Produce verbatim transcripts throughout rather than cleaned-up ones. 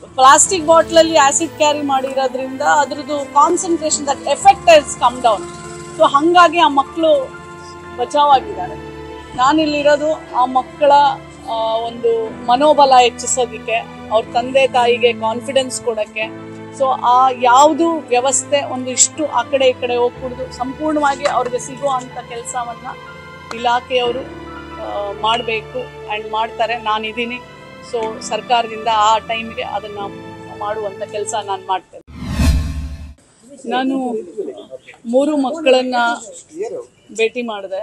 Plastic ಬಾಟ್ಲಲ್ಲಿ acid carry ಮಾಡಿರೋದ್ರಿಂದ ಅದ್ರದ್ದು concentration that effect has come down. So ಹಾಗಾಗಿ ಆ ಮಕ್ಕಳು ಬಚಾವಾಗಿದ್ದಾರೆ. ನಾನಿಲ್ಲಿರೋದು ಆ ಮಕ್ಕಳ ಒಂದು ಮನೋಬಲ ಹೆಚ್ಚಿಸೋದಕ್ಕೆ, ಅವ್ರ ತಂದೆ ತಾಯಿಗೆ ಕಾನ್ಫಿಡೆನ್ಸ್ ಕೊಡೋಕ್ಕೆ. ಸೊ ಆ ಯಾವುದು ವ್ಯವಸ್ಥೆ ಒಂದು ಇಷ್ಟು ಆ ಕಡೆ ಈ ಕಡೆ ಹೋಗ್ಬಿಡ್ದು ಸಂಪೂರ್ಣವಾಗಿ ಅವ್ರಿಗೆ ಸಿಗೋ ಅಂಥ ಕೆಲಸವನ್ನು ಇಲಾಖೆಯವರು ಮಾಡಬೇಕು ಆ್ಯಂಡ್ ಮಾಡ್ತಾರೆ. ನಾನಿದ್ದೀನಿ. ಸೊ ಸರ್ಕಾರದಿಂದ ಆ ಟೈಮ್ಗೆ ಅದನ್ನು ಮಾಡುವಂಥ ಕೆಲಸ ನಾನು ಮಾಡ್ತೇನೆ. ನಾನು ಮೂರು ಮಕ್ಕಳನ್ನು ಭೇಟಿ ಮಾಡಿದೆ.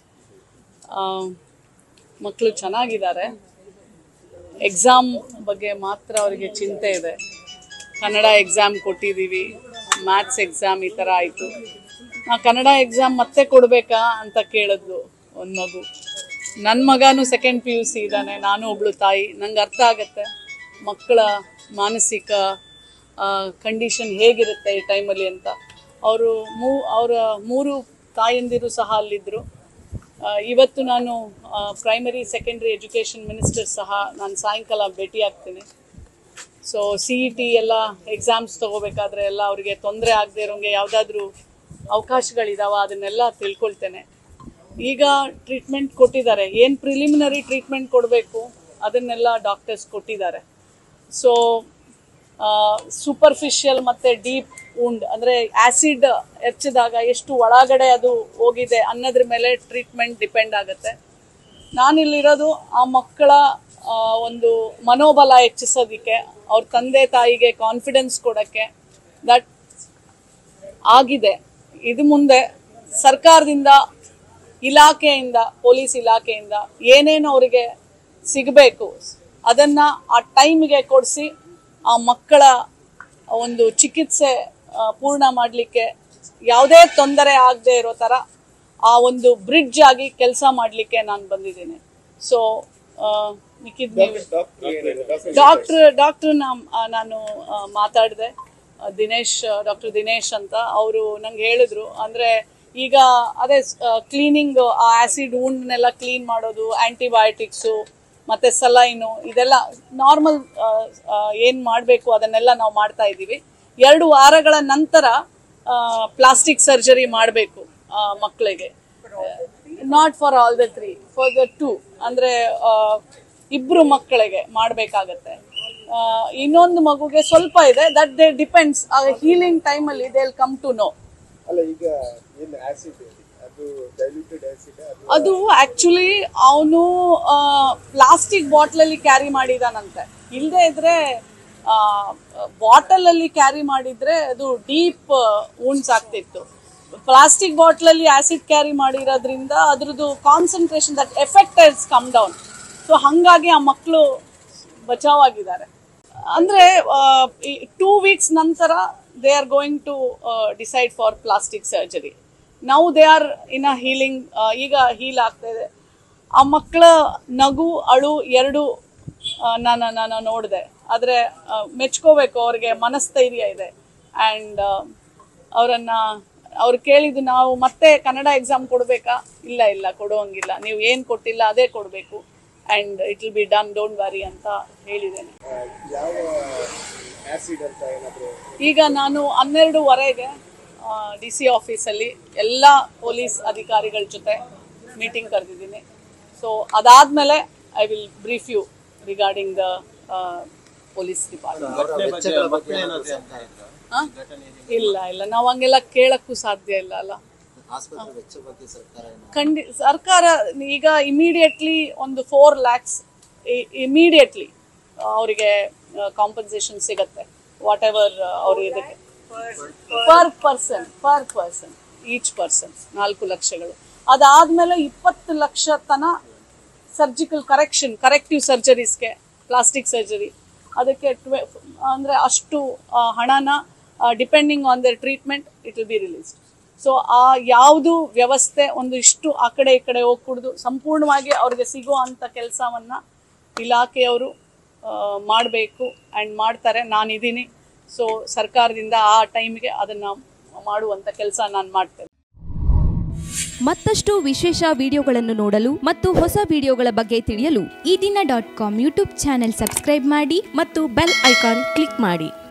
ಮಕ್ಕಳು ಚೆನ್ನಾಗಿದ್ದಾರೆ. ಎಕ್ಸಾಮ್ ಬಗ್ಗೆ ಮಾತ್ರ ಅವರಿಗೆ ಚಿಂತೆ ಇದೆ. ಕನ್ನಡ ಎಕ್ಸಾಮ್ ಕೊಟ್ಟಿದ್ದೀವಿ, ಮ್ಯಾಥ್ಸ್ ಎಕ್ಸಾಮ್ ಈ ಥರ ಆಯಿತು. ನಾ ಕನ್ನಡ ಎಕ್ಸಾಮ್ ಮತ್ತೆ ಕೊಡಬೇಕಾ ಅಂತ ಕೇಳಿದ್ಲು ಒಂದು ಮಗು. ನನ್ನ ಮಗನೂ ಸೆಕೆಂಡ್ ಪಿ ಯು ಸಿ ಇದ್ದಾನೆ, ನಾನು ಒಬ್ಳು ತಾಯಿ. ನಂಗೆ ಅರ್ಥ ಆಗುತ್ತೆ ಮಕ್ಕಳ ಮಾನಸಿಕ ಕಂಡೀಷನ್ ಹೇಗಿರುತ್ತೆ ಈ ಟೈಮಲ್ಲಿ ಅಂತ. ಅವರು ಮೂ ಅವರ ಮೂರು ತಾಯಂದಿರು ಸಹ ಅಲ್ಲಿದ್ದರು. ಇವತ್ತು ನಾನು ಪ್ರೈಮರಿ ಸೆಕೆಂಡ್ರಿ ಎಜುಕೇಷನ್ ಮಿನಿಸ್ಟರ್ ಸಹ ನಾನು ಸಾಯಂಕಾಲ ಭೇಟಿ ಆಗ್ತೀನಿ. ಸೊ ಸಿ ಇ ಟಿ ಎಲ್ಲ ಎಕ್ಸಾಮ್ಸ್ ತೊಗೋಬೇಕಾದ್ರೆ ಎಲ್ಲ ಅವರಿಗೆ ತೊಂದರೆ ಆಗದೆ ಇರೋಂಗೆ ಯಾವುದಾದ್ರೂ ಅವಕಾಶಗಳಿದಾವ ಅದನ್ನೆಲ್ಲ ತಿಳ್ಕೊಳ್ತೇನೆ. ಈಗ ಟ್ರೀಟ್ಮೆಂಟ್ ಕೊಟ್ಟಿದ್ದಾರೆ, ಏನು ಪ್ರಿಲಿಮಿನರಿ ಟ್ರೀಟ್ಮೆಂಟ್ ಕೊಡಬೇಕು ಅದನ್ನೆಲ್ಲ ಡಾಕ್ಟರ್ಸ್ ಕೊಟ್ಟಿದ್ದಾರೆ. ಸೊ ಸೂಪರ್ಫಿಷಿಯಲ್ ಮತ್ತು ಡೀಪ್ ವುಂಡ್ ಅಂದರೆ ಆ್ಯಸಿಡ್ ಹೆಚ್ಚಿದಾಗ ಎಷ್ಟು ಒಳಗಡೆ ಅದು ಹೋಗಿದೆ ಅನ್ನೋದ್ರ ಮೇಲೆ ಟ್ರೀಟ್ಮೆಂಟ್ ಡಿಪೆಂಡ್ ಆಗುತ್ತೆ. ನಾನಿಲ್ಲಿರೋದು ಆ ಮಕ್ಕಳ ಒಂದು ಮನೋಬಲ ಹೆಚ್ಚಿಸೋದಕ್ಕೆ, ಅವ್ರ ತಂದೆ ತಾಯಿಗೆ ಕಾನ್ಫಿಡೆನ್ಸ್ ಕೊಡೋಕ್ಕೆ. ದಟ್ ಆಗಿದೆ. ಇದು ಮುಂದೆ ಸರ್ಕಾರದಿಂದ, ಇಲಾಖೆಯಿಂದ, ಪೊಲೀಸ್ ಇಲಾಖೆಯಿಂದ ಏನೇನು ಅವರಿಗೆ ಸಿಗಬೇಕು ಅದನ್ನು ಆ ಟೈಮ್ಗೆ ಕೊಡಿಸಿ ಆ ಮಕ್ಕಳ ಒಂದು ಚಿಕಿತ್ಸೆ ಪೂರ್ಣ ಮಾಡಲಿಕ್ಕೆ ಯಾವುದೇ ತೊಂದರೆ ಆಗದೆ ಇರೋ ಥರ ಆ ಒಂದು ಬ್ರಿಡ್ಜ್ ಆಗಿ ಕೆಲಸ ಮಾಡಲಿಕ್ಕೆ ನಾನು ಬಂದಿದ್ದೀನಿ. ಸೊ ಮಿಕ್ಕಿದ ಡಾಕ್ಟ್ರ್ ಡಾಕ್ಟ್ರ್ ನಾನು ಮಾತಾಡಿದೆ, ದಿನೇಶ್ ಡಾಕ್ಟರ್ ದಿನೇಶ್ ಅಂತ. ಅವರು ನಂಗೆ ಹೇಳಿದ್ರು, ಅಂದರೆ ಈಗ ಅದೇ ಕ್ಲೀನಿಂಗ್, ಆ ಆ್ಯಸಿಡ್ ವುಂಡ್ನೆಲ್ಲ ಕ್ಲೀನ್ ಮಾಡೋದು, ಆ್ಯಂಟಿಬಯೋಟಿಕ್ಸು ಮತ್ತು ಸಲೈನು, ಇದೆಲ್ಲ ನಾರ್ಮಲ್ ಏನು ಮಾಡಬೇಕು ಅದನ್ನೆಲ್ಲ ನಾವು ಮಾಡ್ತಾ ಇದ್ದೀವಿ. ಎರಡು ವಾರಗಳ ನಂತರ ಪ್ಲಾಸ್ಟಿಕ್ ಸರ್ಜರಿ ಮಾಡಬೇಕು ಮಕ್ಕಳಿಗೆ. Not for all the three, for the two, ಅಂದರೆ ಇಬ್ಬರು ಮಕ್ಕಳಿಗೆ ಮಾಡಬೇಕಾಗತ್ತೆ. ಇನ್ನೊಂದು ಮಗುಗೆ ಸ್ವಲ್ಪ ಇದೆ. ದಟ್ ದೇ ಡಿಪೆಂಡ್ಸ್ ಹೀಲಿಂಗ್ ಟೈಮಲ್ಲಿ they will come to know. ಅದು ಆಕ್ಚುಲಿ ಅವನು ಪ್ಲಾಸ್ಟಿಕ್ ಬಾಟ್ಲಲ್ಲಿ ಕ್ಯಾರಿ ಮಾಡಿದಾನಂತೆ. ಇಲ್ಲದೆ ಇದ್ರೆ ಬಾಟಲಲ್ಲಿ ಕ್ಯಾರಿ ಮಾಡಿದ್ರೆ ಅದು ಡೀಪ್ ವುಂಡ್ಸ್ ಆಗ್ತಿತ್ತು. ಪ್ಲಾಸ್ಟಿಕ್ ಬಾಟ್ಲಲ್ಲಿ ಆಸಿಡ್ ಕ್ಯಾರಿ ಮಾಡಿರೋದ್ರಿಂದ ಅದ್ರದ್ದು concentration that effect has come down. So ಹಾಗಾಗಿ ಆ ಮಕ್ಕಳು ಬಚಾವಾಗಿದ್ದಾರೆ. ಅಂದರೆ ಟೂ ವೀಕ್ಸ್ ನಂತರ they are going to decide for plastic surgery. ನಾವು they are in a healing, ಈಗ ಹೀಲ್ ಆಗ್ತಾ ಇದೆ. ಆ ಮಕ್ಕಳ ನಗು ಅಳು ಎರಡು ನಾನು ನಾನು ನೋಡಿದೆ. ಆದರೆ ಮೆಚ್ಕೋಬೇಕು, ಅವ್ರಿಗೆ ಮನಸ್ಥೈರ್ಯ ಇದೆ. ಆ್ಯಂಡ್ ಅವರನ್ನು ಅವ್ರು ಕೇಳಿದ್ದು, ನಾವು ಮತ್ತೆ ಕನ್ನಡ ಎಕ್ಸಾಮ್ ಕೊಡಬೇಕಾ? ಇಲ್ಲ ಇಲ್ಲ ಕೊಡುವಂಗಿಲ್ಲ, ನೀವು ಏನು ಕೊಟ್ಟಿಲ್ಲ ಅದೇ ಕೊಡಬೇಕು, and it will be done, don't worry ಅಂತ ಹೇಳಿದ್ದೇನೆ. ಈಗ ನಾನು ಹನ್ನೆರಡುವರೆಗೆ ಡಿ ಸಿ ಆಫೀಸಲ್ಲಿ ಎಲ್ಲ ಪೊಲೀಸ್ ಅಧಿಕಾರಿಗಳ ಜೊತೆ ಮೀಟಿಂಗ್ ಕರೆದಿದ್ದೀನಿ. ಸೊ ಅದಾದಮೇಲೆ I will brief you regarding the police department. ಇಲ್ಲ ಇಲ್ಲ ನಾವು ಹಂಗೆಲ್ಲ ಕೇಳಕ್ಕೂ ಸಾಧ್ಯ ಇಲ್ಲ ಅಲ್ಲ. ಖಂಡಿ ಸರ್ಕಾರ ಈಗ ಇಮಿಡಿಯೇಟ್ಲಿ ಒಂದು ಫೋರ್ ಲ್ಯಾಕ್ಸ್ ಇಮಿಡಿಯೇಟ್ಲಿ ಅವರಿಗೆ ಕಾಂಪನ್ಸೇಷನ್ ಸಿಗತ್ತೆ. ವಾಟ್ ಎವರ್ ಅವ್ರು ಇದಕ್ಕೆ per person per person each person ನಾಲ್ಕು ಲಕ್ಷಗಳು. ಅದಾದ್ಮೇಲೆ ಇಪ್ಪತ್ತು ಲಕ್ಷ ತನ ಸರ್ಜಿಕಲ್ ಕರೆಕ್ಷನ್ ಕರೆಕ್ಟಿವ್ ಸರ್ಜರೀಸ್ಗೆ, ಪ್ಲಾಸ್ಟಿಕ್ ಸರ್ಜರಿ ಅದಕ್ಕೆ ಟ್ವೆ ಅಂದರೆ ಅಷ್ಟು ಹಣನ depending on their treatment it will be released. So ಆ ಯಾವುದು ವ್ಯವಸ್ಥೆ ಒಂದು ಇಷ್ಟು ಆ ಕಡೆ ಈ ಕಡೆ ಹೋಗ್ಬಿಡ್ದು ಸಂಪೂರ್ಣವಾಗಿ ಅವ್ರಿಗೆ ಸಿಗೋ ಅಂಥ ಕೆಲಸವನ್ನು ಇಲಾಖೆಯವರು ಮಾಡಬೇಕು ಆ್ಯಂಡ್ ಮಾಡ್ತಾರೆ. ನಾನಿದ್ದೀನಿ. ಸೊ ಸರ್ಕಾರದಿಂದ ಆ ಟೈಮ್ಗೆ ಅದನ್ನು ಮಾಡುವಂಥ ಕೆಲಸ ನಾನು ಮಾಡ್ತೇನೆ. ಮತ್ತಷ್ಟು ವಿಶೇಷ ವಿಡಿಯೋಗಳನ್ನು ನೋಡಲು ಮತ್ತು ಹೊಸ ವಿಡಿಯೋಗಳ ಬಗ್ಗೆ ತಿಳಿಯಲು Ee Dina dot com YouTube channel subscribe ಮಾಡಿ ಮತ್ತು ಬೆಲ್ ಐಕಾನ್ ಕ್ಲಿಕ್ ಮಾಡಿ.